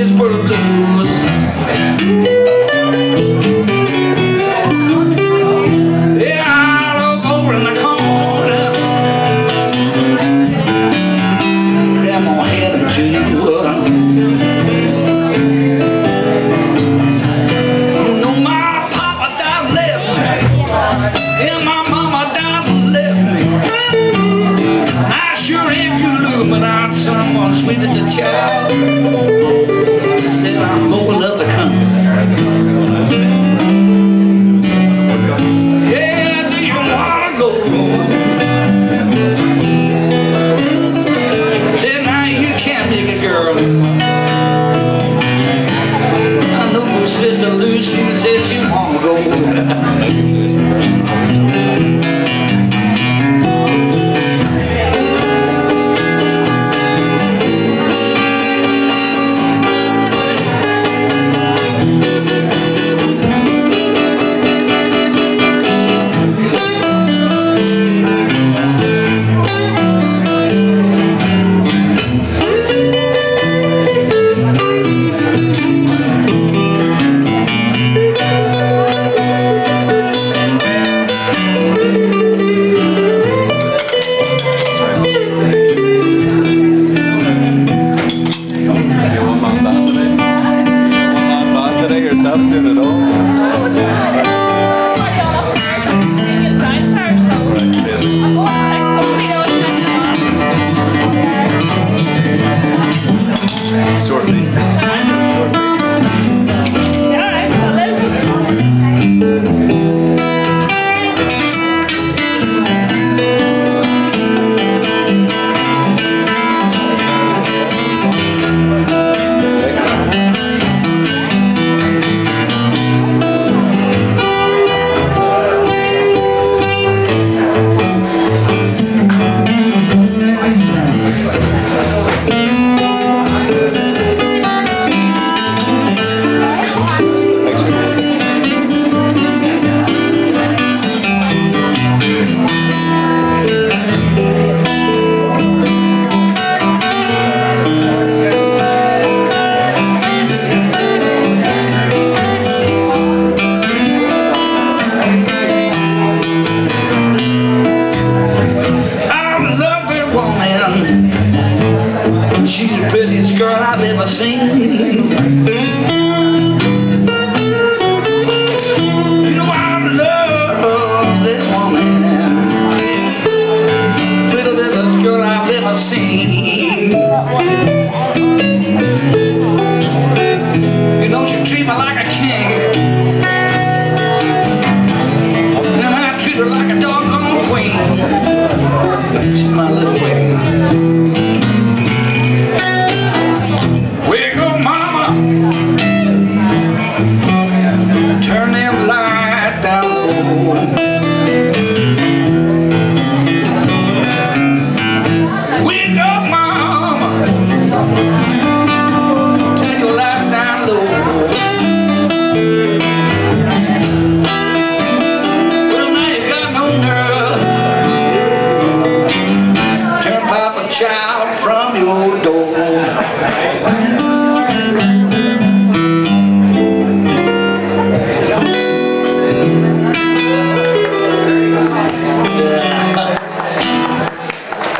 Statesboro blues. Yeah, all over in the corner. Grandma had a Junior. You know my papa died left me, and my mama died left me. I sure am you look, but I'm someone sweet as a child. Said I'm going up the country. Yeah, do you wanna go? Said now you can't make a girl. I know my sister Lucy said she wanna go. She's the prettiest girl I've ever seen.